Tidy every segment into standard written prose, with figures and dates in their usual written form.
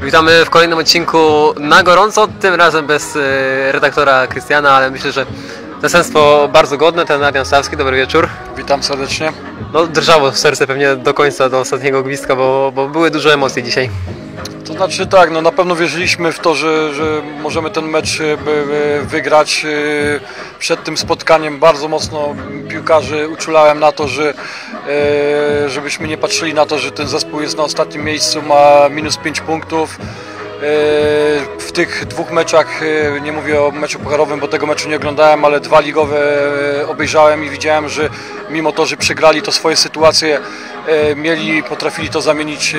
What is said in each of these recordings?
Witamy w kolejnym odcinku na gorąco, tym razem bez redaktora Krystiana, ale myślę, że zastępstwo bardzo godne. Ten Adrian Stawski, dobry wieczór. Witam serdecznie. No, drżało serce pewnie do końca, do ostatniego gwizdka, bo były duże emocje dzisiaj. To znaczy tak, no na pewno wierzyliśmy w to, że możemy ten mecz wygrać. Przed tym spotkaniem bardzo mocno piłkarzy uczulałem na to, żebyśmy nie patrzyli na to, że ten zespół jest na ostatnim miejscu, ma minus 5 punktów. W tych dwóch meczach, nie mówię o meczu pucharowym, bo tego meczu nie oglądałem, ale dwa ligowe obejrzałem i widziałem, że mimo to, że przegrali, to swoje sytuacje mieli, potrafili to zamienić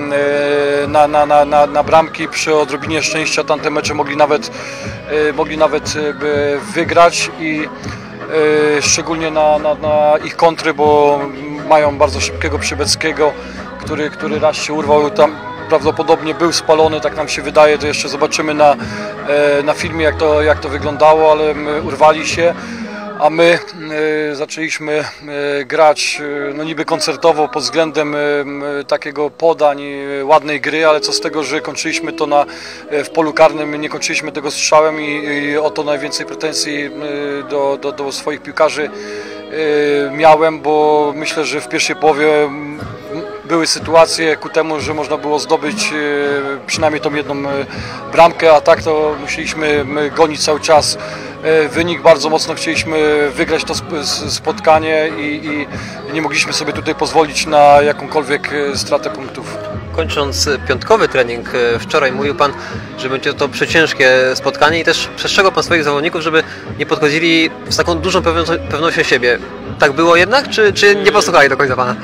na bramki. Przy odrobinie szczęścia tamte mecze mogli nawet wygrać i szczególnie na ich kontry, bo mają bardzo szybkiego Przybeckiego, który raz się urwał tam. Prawdopodobnie był spalony, tak nam się wydaje, to jeszcze zobaczymy na filmie jak to wyglądało, ale urwali się, a my zaczęliśmy grać no niby koncertowo pod względem takiego podań, ładnej gry, ale co z tego, że kończyliśmy to w polu karnym, nie kończyliśmy tego strzałem i o to najwięcej pretensji do swoich piłkarzy miałem, bo myślę, że w pierwszej połowie były sytuacje ku temu, że można było zdobyć przynajmniej tą jedną bramkę, a tak to musieliśmy gonić cały czas wynik. Bardzo mocno chcieliśmy wygrać to spotkanie i nie mogliśmy sobie tutaj pozwolić na jakąkolwiek stratę punktów. Kończąc piątkowy trening, wczoraj mówił Pan, że będzie to przeciężkie spotkanie i też przestrzegał Pan swoich zawodników, żeby nie podchodzili z taką dużą pewnością siebie. Tak było jednak, czy nie posłuchali do końca Pana?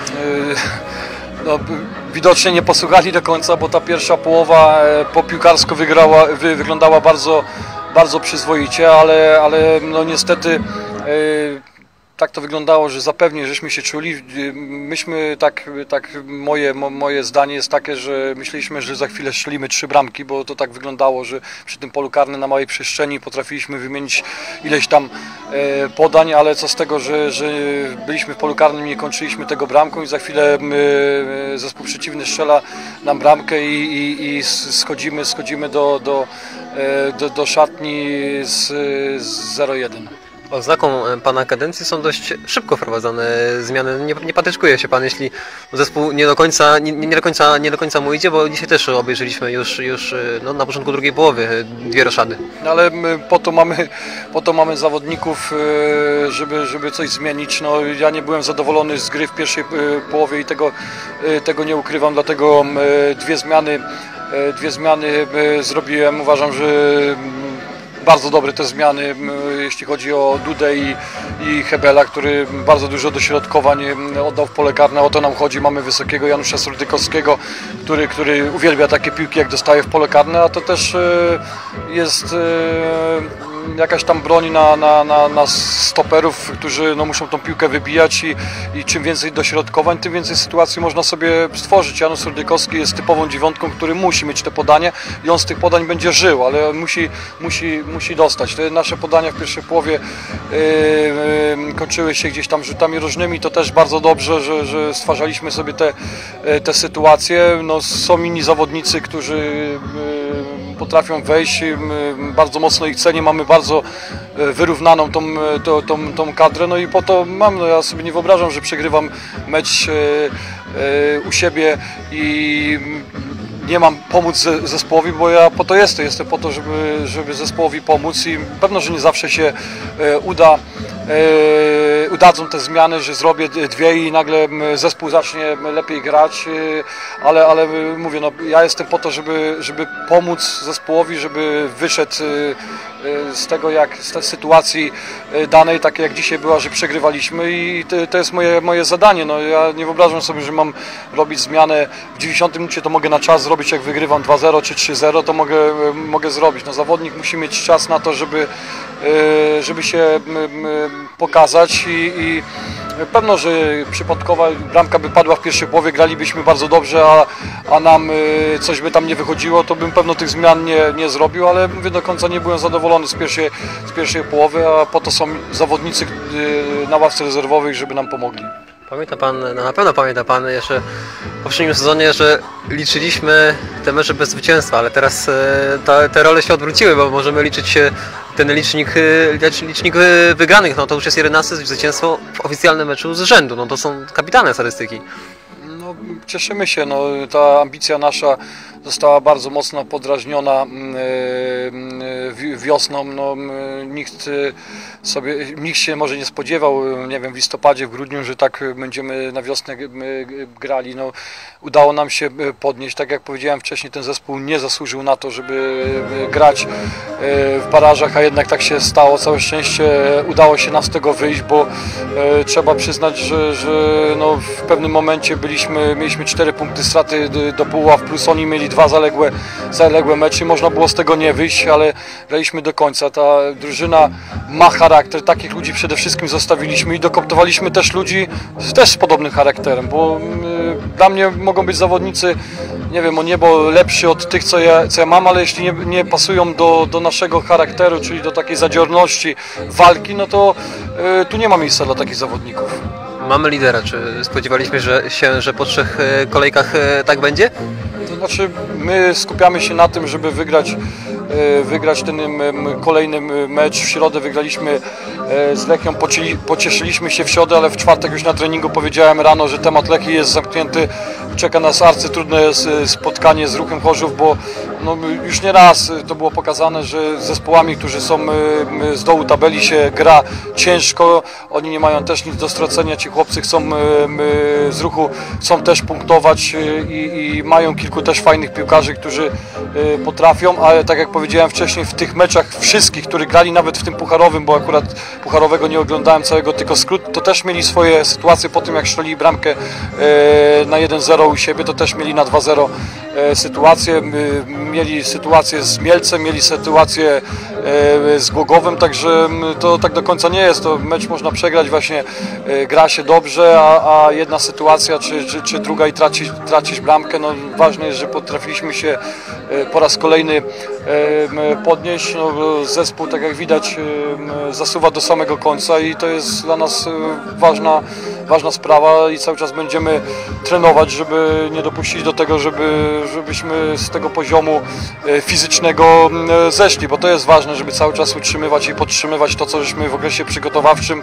No, widocznie nie posłuchali do końca, bo ta pierwsza połowa po piłkarsko wyglądała bardzo przyzwoicie, ale no niestety tak to wyglądało, że zapewnie żeśmy się czuli. Myśmy moje zdanie jest takie, że myśleliśmy, że za chwilę strzelimy 3 bramki, bo to tak wyglądało, że przy tym polu karnym na małej przestrzeni potrafiliśmy wymienić ileś tam podań, ale co z tego, że byliśmy w polu karnym i nie kończyliśmy tego bramką i za chwilę zespół przeciwny strzela nam bramkę i schodzimy do szatni z 0-1. Oznaką Pana kadencji są dość szybko wprowadzane zmiany. Nie patyczkuje się Pan, jeśli zespół nie do końca mu idzie, bo dzisiaj też obejrzeliśmy już no, na początku drugiej połowy 2 roszady. No, ale po to mamy zawodników, żeby coś zmienić. No, ja nie byłem zadowolony z gry w pierwszej połowie i tego nie ukrywam, dlatego dwie zmiany zrobiłem. Uważam, że bardzo dobre te zmiany, jeśli chodzi o Dudę i Hebela, który bardzo dużo dośrodkowań oddał w pole karne. O to nam chodzi. Mamy wysokiego Janusza Surdykowskiego, który uwielbia takie piłki, jak dostaje w pole karne, a to też jest jakaś tam broń na stoperów, którzy no, muszą tą piłkę wybijać i czym więcej dośrodkowań, tym więcej sytuacji można sobie stworzyć. Janusz Surdykowski jest typową dziewiątką, który musi mieć te podanie i on z tych podań będzie żył, ale musi dostać. Te nasze podania w pierwszej połowie kończyły się gdzieś tam rzutami różnymi, to też bardzo dobrze, że stwarzaliśmy sobie te sytuacje. No, są inni zawodnicy, którzy potrafią wejść, bardzo mocno ich cenię, mamy bardzo wyrównaną tą kadrę, no i po to mam, no ja sobie nie wyobrażam, że przegrywam mecz u siebie i nie mam pomóc zespołowi, bo ja po to jestem po to, żeby zespołowi pomóc i pewno, że nie zawsze się udadzą te zmiany, że zrobię 2 i nagle zespół zacznie lepiej grać, ale mówię, no, ja jestem po to, żeby pomóc zespołowi, żeby wyszedł z tego, z tej sytuacji danej, takiej jak dzisiaj była, że przegrywaliśmy i to jest moje zadanie. No, ja nie wyobrażam sobie, że mam robić zmianę w 90 minucie, to mogę na czas zrobić, jak wygrywam 2-0 czy 3-0, to mogę zrobić. No, zawodnik musi mieć czas na to, żeby się pokazać i pewno, że przypadkowa bramka by padła w pierwszej połowie, gralibyśmy bardzo dobrze, a nam coś by tam nie wychodziło, to bym pewno tych zmian nie zrobił, ale mówię, do końca nie byłem zadowolony z pierwszej połowy, a po to są zawodnicy na ławce rezerwowej, żeby nam pomogli. Pamięta pan, no na pewno pamięta pan jeszcze w poprzednim sezonie, że liczyliśmy te mecze bez zwycięstwa, ale teraz te role się odwróciły, bo możemy liczyć ten licznik wygranych, no to już jest 11 zwycięstwo w oficjalnym meczu z rzędu, no to są kapitalne statystyki. No, cieszymy się, no, ta ambicja nasza została bardzo mocno podrażniona wiosną. No, nikt się może nie spodziewał, nie wiem, w listopadzie, w grudniu, że tak będziemy na wiosnę grali. No, udało nam się podnieść, tak jak powiedziałem wcześniej, ten zespół nie zasłużył na to, żeby grać w barażach, a jednak tak się stało. Całe szczęście udało się nam z tego wyjść, bo trzeba przyznać, że no, w pewnym momencie mieliśmy 4 punkty straty do połowy, plus oni mieli 2 zaległe mecze. Można było z tego nie wyjść, ale graliśmy do końca. Ta drużyna ma charakter, takich ludzi przede wszystkim zostawiliśmy i dokoptowaliśmy też ludzi też z podobnym charakterem, bo dla mnie mogą być zawodnicy, nie wiem, o niebo lepsi od tych, co ja mam, ale jeśli nie pasują do naszego charakteru, czyli do takiej zadziorności, walki, no to tu nie ma miejsca dla takich zawodników. Mamy lidera. Czy spodziewaliśmy się, że po 3 kolejkach tak będzie? To znaczy, my skupiamy się na tym, żeby wygrać ten kolejny mecz. W środę wygraliśmy z Lechią, pocieszyliśmy się w środę, ale w czwartek już na treningu powiedziałem rano, że temat Lechii jest zamknięty. Czeka nas arcytrudne spotkanie z Ruchem Chorzów, bo no, już nie raz to było pokazane, że z zespołami, którzy są z dołu tabeli, się gra ciężko. Oni nie mają też nic do stracenia. Ci chłopcy z Ruchu chcą też punktować i mają kilku też fajnych piłkarzy, którzy potrafią, ale tak jak powiedziałem wcześniej, w tych meczach wszystkich, którzy grali nawet w tym pucharowym, bo akurat pucharowego nie oglądałem całego, tylko skrót, to też mieli swoje sytuacje po tym, jak strzelili bramkę na 1-0 u siebie, to też mieli na 2-0 sytuację. Mieli sytuację z Mielcem, mieli sytuację z Głogowem, także to tak do końca nie jest. To mecz można przegrać, właśnie gra się dobrze, a jedna sytuacja czy druga i tracić bramkę. No, ważne jest, że potrafiliśmy się po raz kolejny podnieść. No, zespół, tak jak widać, zasuwa do samego końca i to jest dla nas ważna sprawa i cały czas będziemy trenować, żeby nie dopuścić do tego, żebyśmy z tego poziomu fizycznego zeszli, bo to jest ważne, żeby cały czas utrzymywać i podtrzymywać to, co żeśmy w okresie przygotowawczym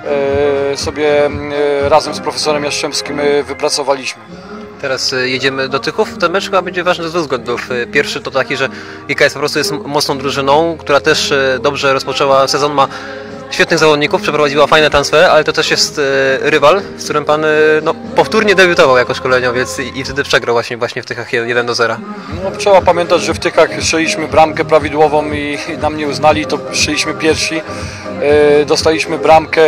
sobie razem z profesorem Jastrzębskim wypracowaliśmy. Teraz jedziemy do Tychów. Ten mecz chyba będzie ważny z 2 względów. Pierwszy to taki, że IKS po prostu jest mocną drużyną, która też dobrze rozpoczęła sezon, ma świetnych zawodników, przeprowadziła fajne transfery, ale to też jest rywal, z którym pan no, powtórnie debiutował jako szkoleniowiec i wtedy przegrał właśnie w Tychach 1-0. No, trzeba pamiętać, że w Tychach strzeliśmy bramkę prawidłową i nam nie uznali, to strzeliśmy pierwsi. Dostaliśmy bramkę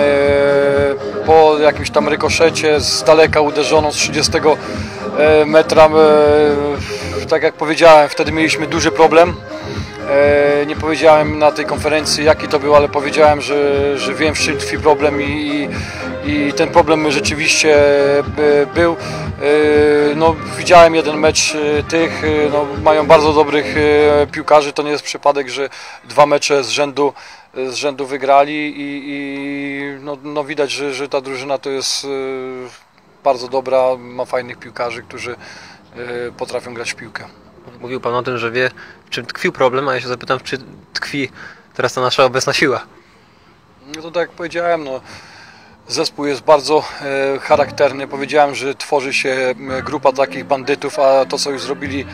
po jakimś tam rykoszecie z daleka uderzoną z 30 metra. Tak jak powiedziałem, wtedy mieliśmy duży problem. Nie powiedziałem na tej konferencji, jaki to był, ale powiedziałem, że wiem, w czym tkwi problem i ten problem rzeczywiście był. No, widziałem jeden mecz tych, no, mają bardzo dobrych piłkarzy, to nie jest przypadek, że 2 mecze z rzędu wygrali i no widać, że ta drużyna to jest bardzo dobra, ma fajnych piłkarzy, którzy potrafią grać w piłkę. Mówił pan o tym, że wie, w czym tkwił problem, a ja się zapytam, czy tkwi teraz ta nasza obecna siła. No to tak jak powiedziałem, no, zespół jest bardzo charakterny. Powiedziałem, że tworzy się grupa takich bandytów, a to co już zrobili,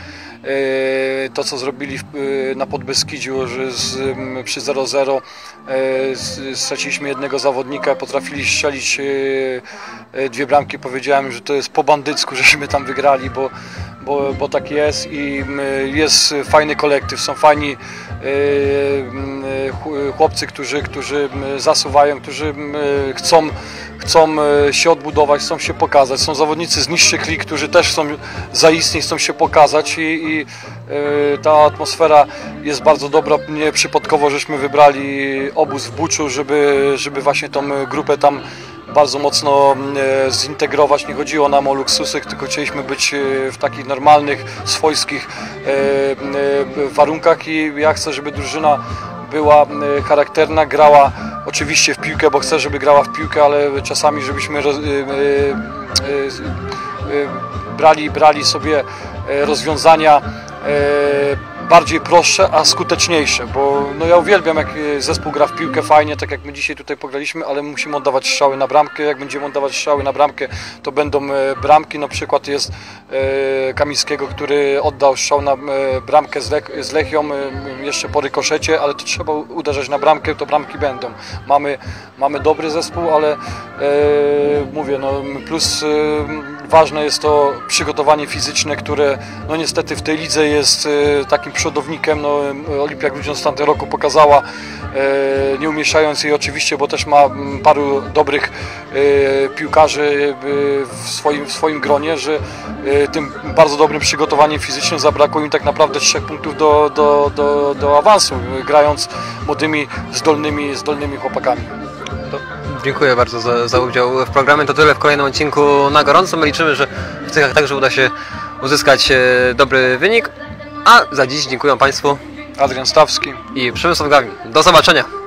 na Podbeskidziu, że przy 0-0 straciliśmy jednego zawodnika, potrafili strzelić 2 bramki. Powiedziałem, że to jest po bandycku, żeśmy tam wygrali, bo tak jest i jest fajny kolektyw, są fajni chłopcy, którzy zasuwają, którzy chcą się odbudować, chcą się pokazać. Są zawodnicy z niższych lig, którzy też chcą zaistnieć, chcą się pokazać i ta atmosfera jest bardzo dobra. Nieprzypadkowo żeśmy wybrali obóz w Buczu, żeby właśnie tą grupę tam bardzo mocno zintegrować. Nie chodziło nam o luksusy, tylko chcieliśmy być w takich normalnych, swojskich warunkach i ja chcę, żeby drużyna była charakterna, grała oczywiście w piłkę, bo chcę, żeby grała w piłkę, ale czasami żebyśmy brali sobie rozwiązania bardziej prostsze, a skuteczniejsze, bo no ja uwielbiam, jak zespół gra w piłkę fajnie, tak jak my dzisiaj tutaj pograliśmy, ale musimy oddawać strzały na bramkę. Jak będziemy oddawać strzały na bramkę, to będą bramki. Na przykład jest Kamińskiego, który oddał strzał na bramkę z Lechią jeszcze po rykoszecie, ale to trzeba uderzać na bramkę, to bramki będą. Mamy dobry zespół, ale mówię, no plus ważne jest to przygotowanie fizyczne, które no niestety w tej lidze jest takim przodownikiem. No, Olimpia Grudziądz z tamtego roku pokazała, nie umieszczając jej oczywiście, bo też ma paru dobrych piłkarzy w swoim gronie, że tym bardzo dobrym przygotowaniem fizycznym zabrakło im tak naprawdę 3 punktów do awansu, grając młodymi, zdolnymi chłopakami. Dziękuję bardzo za udział w programie. To tyle w kolejnym odcinku Na Gorąco. My liczymy, że w Tychach także uda się uzyskać dobry wynik. A za dziś dziękuję Państwu. Adrian Stawski I Przemysław Gawin. Do zobaczenia.